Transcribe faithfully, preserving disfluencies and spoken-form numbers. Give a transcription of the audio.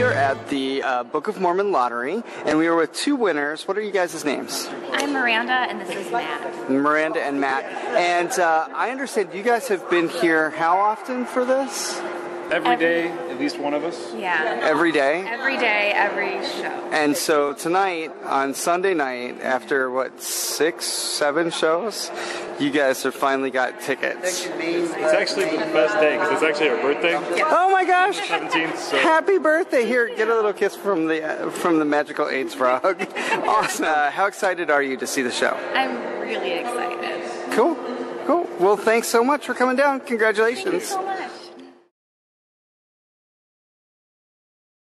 here at the uh, Book of Mormon lottery, and we are with two winners. What are you guys' names? I'm Miranda, and this is Matt. Miranda and Matt. And uh, I understand you guys have been here how often for this? Every, every day, at least one of us. Yeah. Every day? Every day, every show. And so tonight, on Sunday night, after what, six, seven shows, you guys have finally got tickets. It's actually the best day because it's actually our birthday. Yeah. Oh my gosh! seventeenth. So. Happy birthday! Here, get a little kiss from the uh, from the magical AIDS frog. Awesome. Uh, how excited are you to see the show? I'm really excited. Cool. Cool. Well, thanks so much for coming down. Congratulations. Thank you so much.